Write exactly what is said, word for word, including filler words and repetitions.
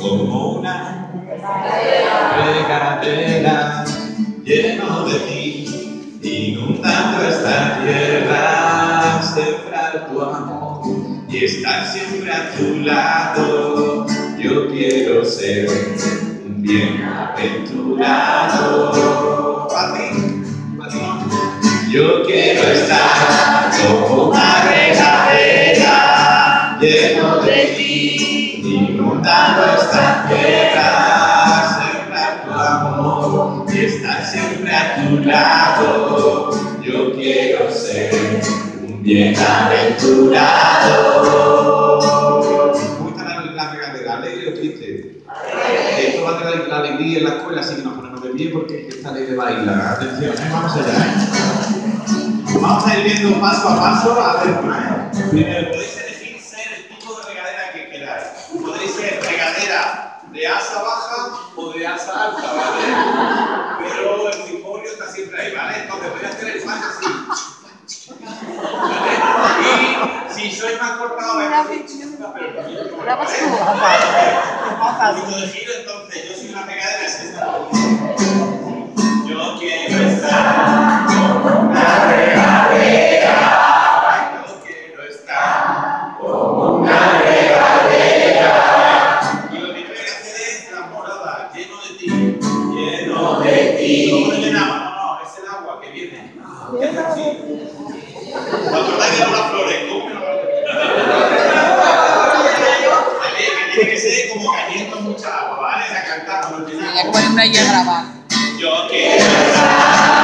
como una regadera lleno de ti, inundando esta tierra, sembrar tu amor y estar siempre a tu lado. Yo quiero ser un bienaventurado. ¿Para ti? ¿Para ti? Yo quiero estar como una regadera lleno de ti, inundando esta tierra, sembrar tu amor y estar siempre a tu lado. Yo quiero ser un bienaventurado. ¿Cómo está la, la regadera? ¿Alegre o triste? Esto va a traer la alegría en la escuela, así que nos ponemos de pie porque esta ley de bailar. Atención, ¿eh? Vamos allá, ¿eh? Vamos a ir viendo paso a paso. A ver, ¿eh? Primero, podéis elegir ser el tipo de regadera que queráis. Podéis ser regadera de asa baja o de asa alta, ¿vale? Pero el cimborrio está siempre ahí, ¿vale? Entonces voy a hacer el paso así. ¿Vale? Y si sois más cortados, vais a hacer pero también como un poquito de giro, entonces yo soy una regadera, es esta. Yo quiero estar como una regadera. Yo quiero estar como una regadera. Y lo primero que hay que hacer es transbordada, lleno de ti, lleno de ti. ¿Cómo le llenamos? No, no, es el agua que viene. Es así. Cuando acordáis de las flores, ¿cómo me lo que tiene que ser como cayendo mucha agua, ¿vale? La cantamos, lo llenamos. Ya como hay una hierba. Yo quiero estar